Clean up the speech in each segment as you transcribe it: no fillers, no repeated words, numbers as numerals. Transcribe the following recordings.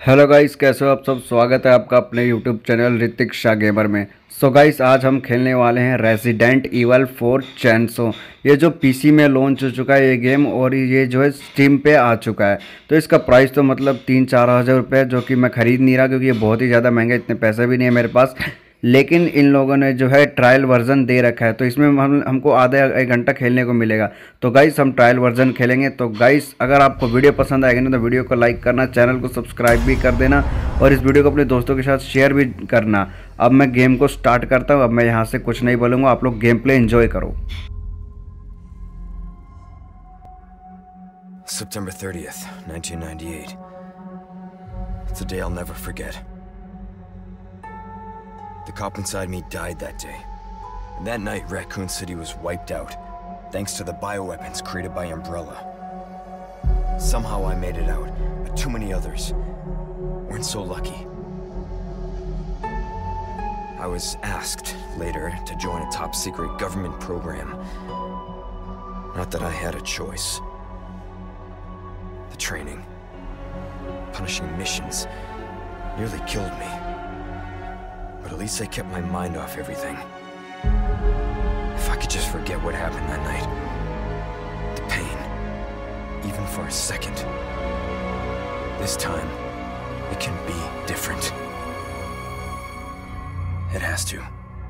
Hello guys, कैसे हो आप सब। स्वागत है आपका अपने YouTube channel Hrithik Shah gamer में। सो गाइस, आज हम खेलने वाले हैं रेजिडेंट ईवल 4 चैनसो। ये जो पीसी में लॉन्च हो चुका है ये गेम, और ये जो है स्टीम पे आ चुका है। तो इसका प्राइस तो मतलब 3-4 हज़ार रुपये, जो कि मैं ख़रीद नहीं रहा क्योंकि ये बहुत ही ज़्यादा महंगा, इतने पैसे भी नहीं है मेरे पास। लेकिन इन लोगों ने जो है ट्रायल वर्जन दे रखा है, तो इसमें हमको आधा एक घंटा खेलने को मिलेगा। तो गाइस हम ट्रायल वर्जन खेलेंगे। तो गाइस, अगर आपको वीडियो पसंद आएगी ना तो वीडियो को लाइक करना, चैनल को सब्सक्राइब भी कर देना, और इस वीडियो को अपने दोस्तों के साथ शेयर भी करना। अब मैं गेम को स्टार्ट करता हूँ। अब मैं यहाँ से कुछ नहीं बोलूँगा, आप लोग गेम प्ले एंजॉय करो। September 30th, 1998. It's a day I'll never forget. The cop inside me died that day. And that night, Raccoon City was wiped out, thanks to the bioweapons created by Umbrella. Somehow I made it out, but too many others weren't so lucky. I was asked later to join a top-secret government program. Not that I had a choice. The training, punishing missions, nearly killed me. But at least I kept my mind off everything. If I could just forget what happened that night, the pain, even for a second. This time, it can be different. It has to.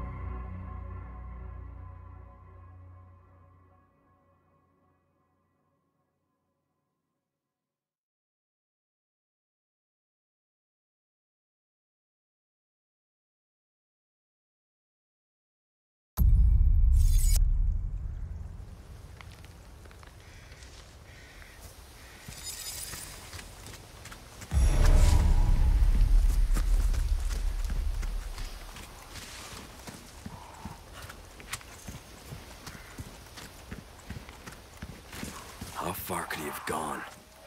How far could he have gone?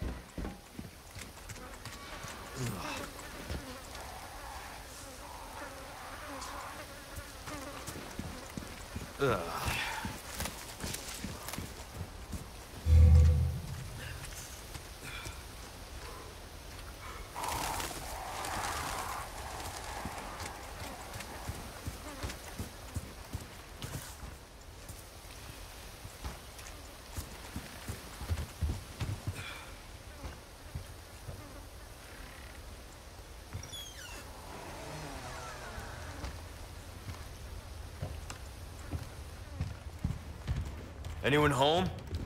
Anyone home?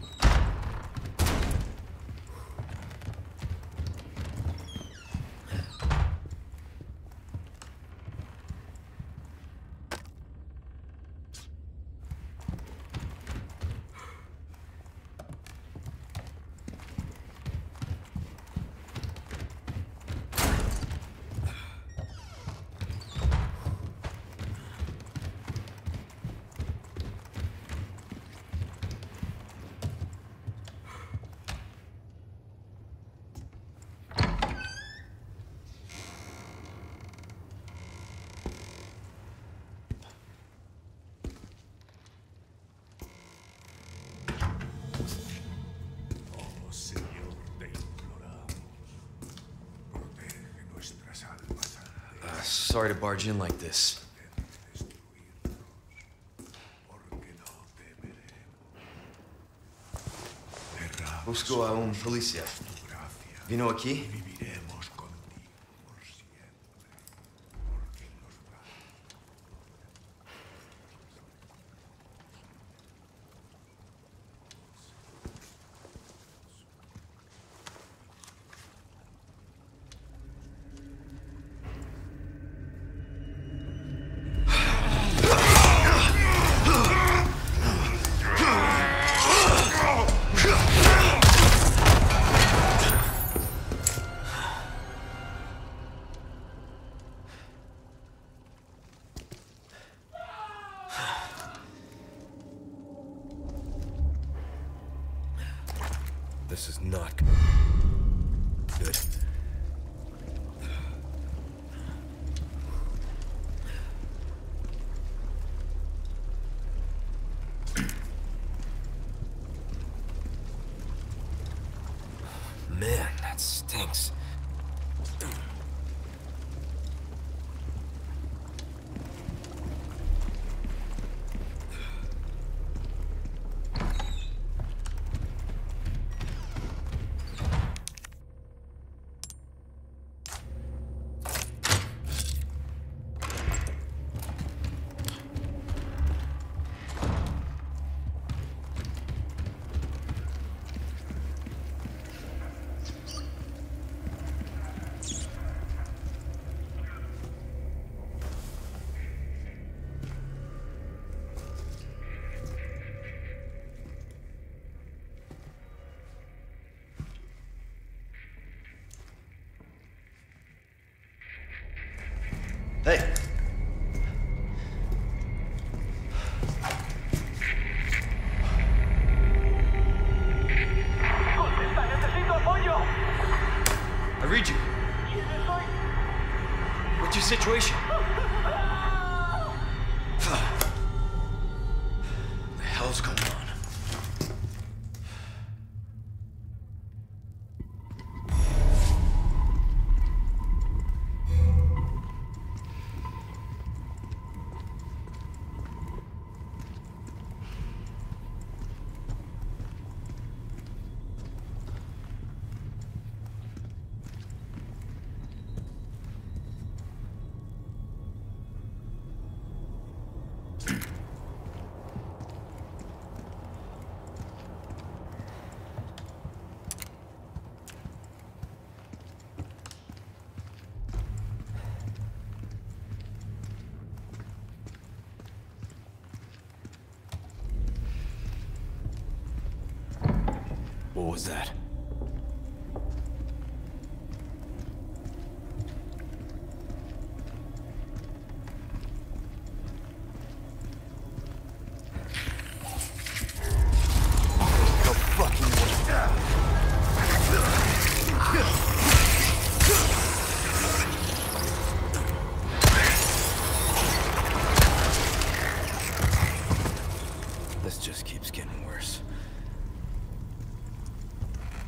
Sorry to barge in like this. Busco a policía. Vino aquí? This is not good. Man, that stinks. Hey! Contesta, necesito apoyo. I read you. ¿Quién soy? What's your situation? The hell's going on? What was that? No fucking This just keeps getting worse.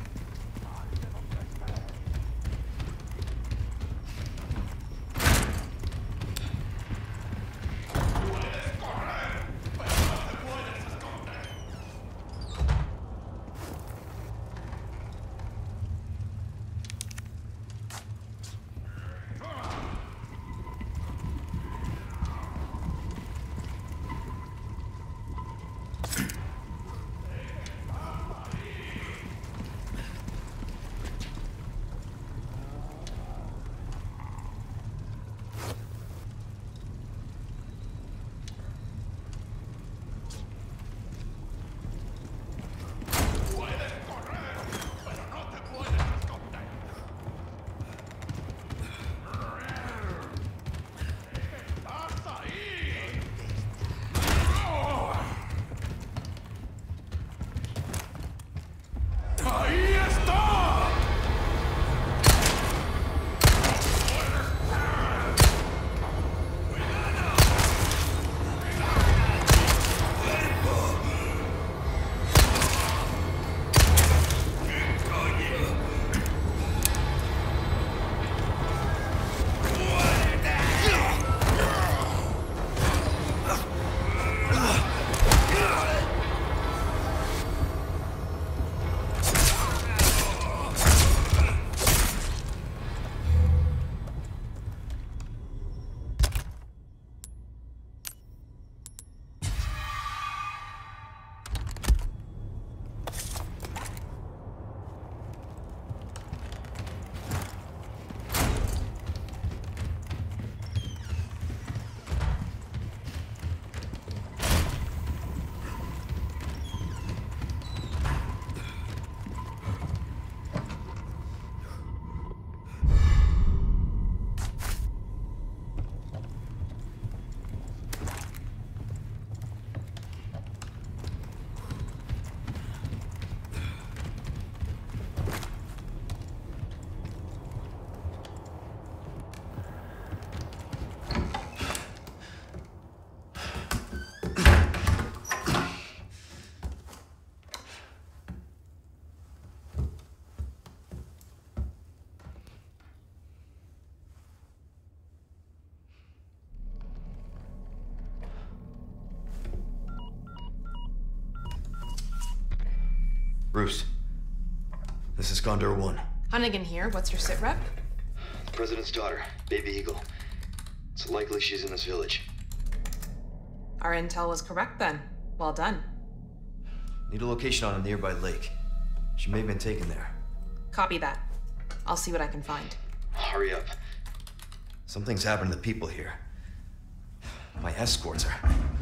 Bruce, this is Condor 1. Hunnigan here. What's your sit rep? The President's daughter, Baby Eagle. It's likely she's in this village. Our intel was correct then. Well done. Need a location on a nearby lake. She may have been taken there. Copy that. I'll see what I can find. Hurry up. Something's happened to the people here. My escorts are...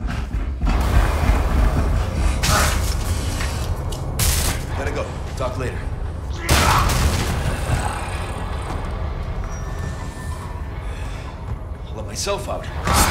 Gotta go. Talk later. I'll let myself out.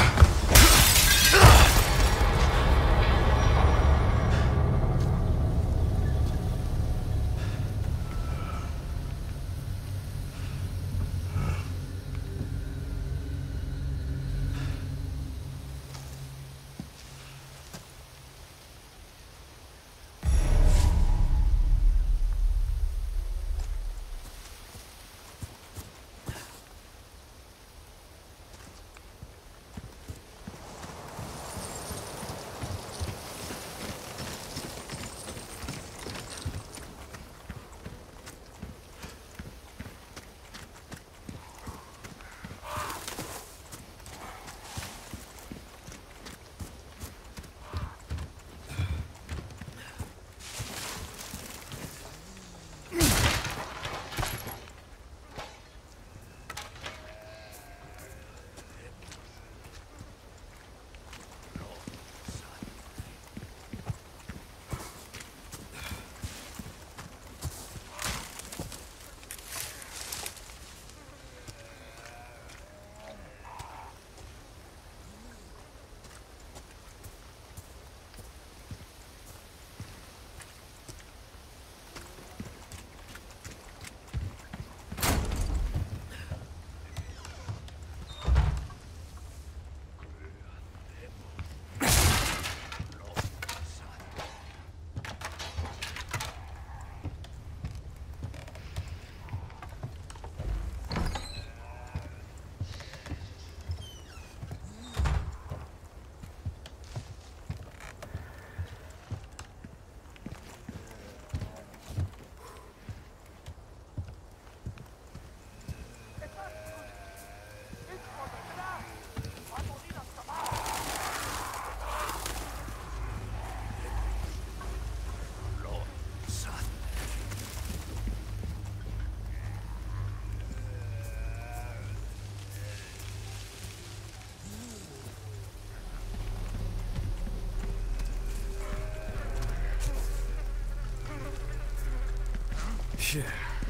Shit.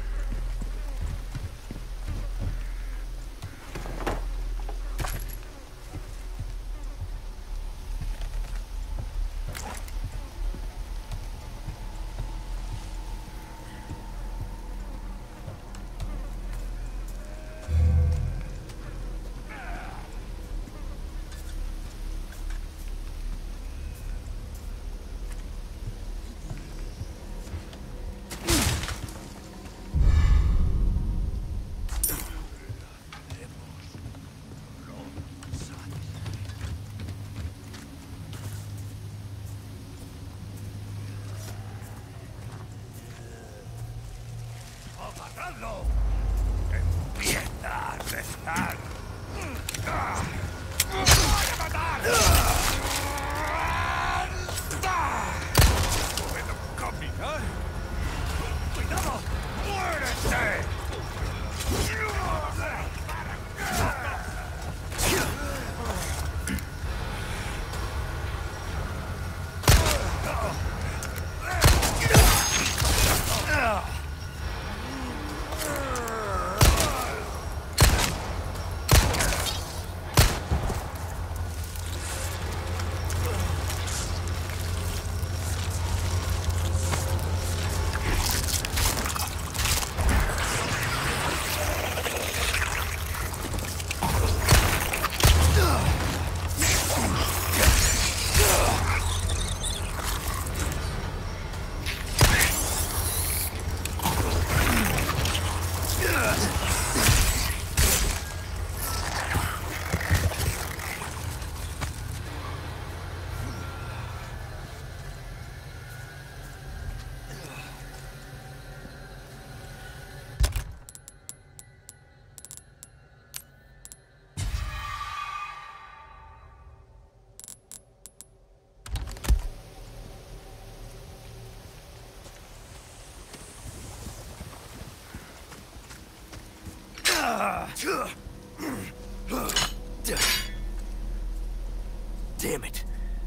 Empieza a restar. ¿Puedo caminar? ¡Cuidado! ¡Muérete! Damn it.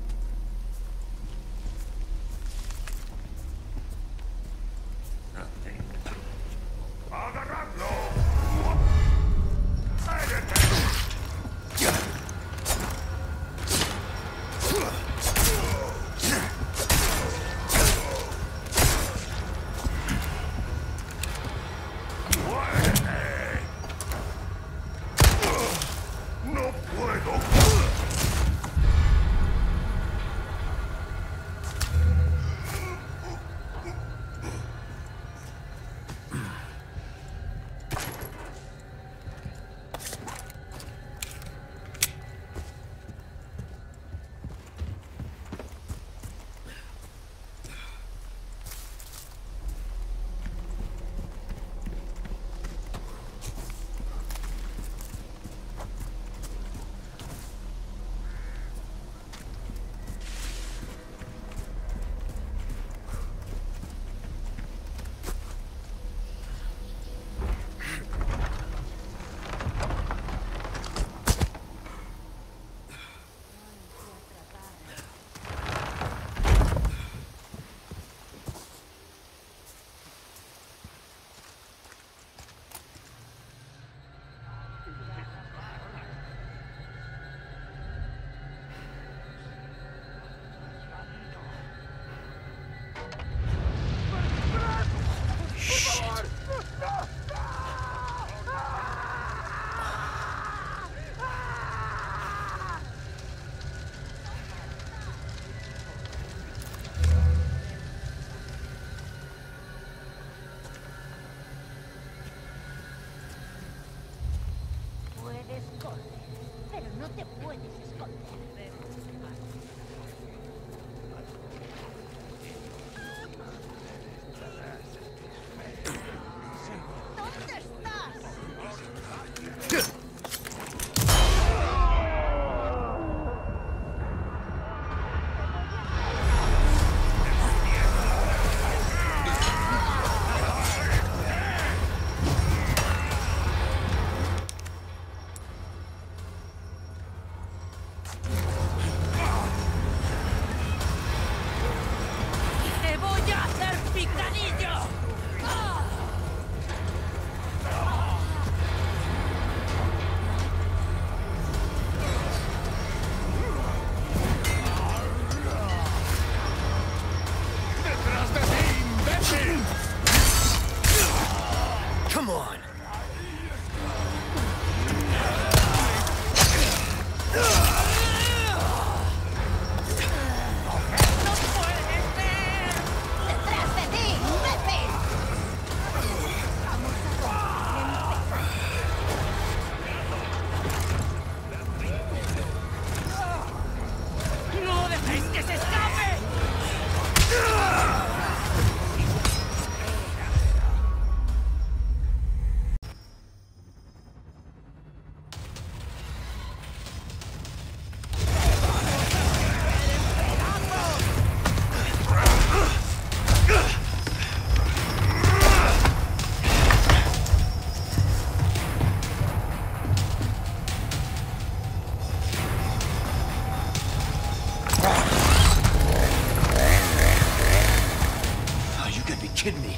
kidding me?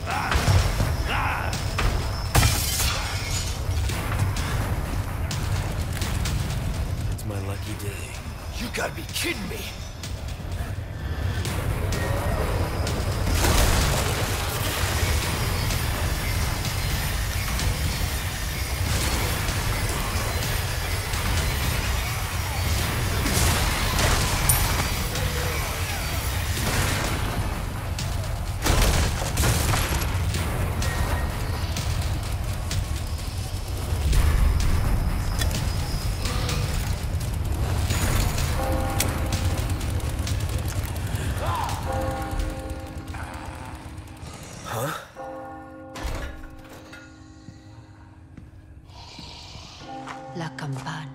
It's my lucky day. You gotta be kidding me! La campana.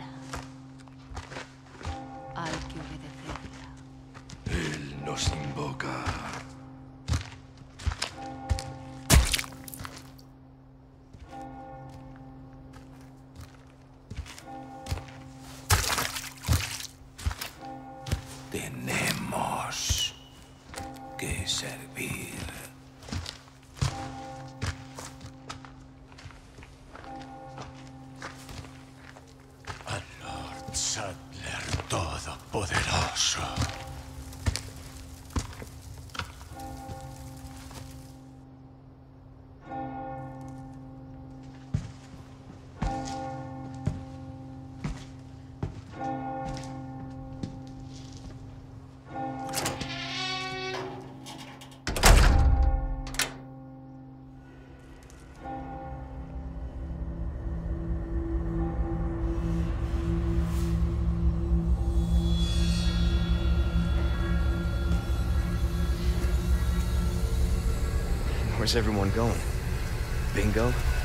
Hay que obedecerla. Él nos invoca. servir. Al Lord Sadler Todopoderoso. Where's everyone going? Bingo?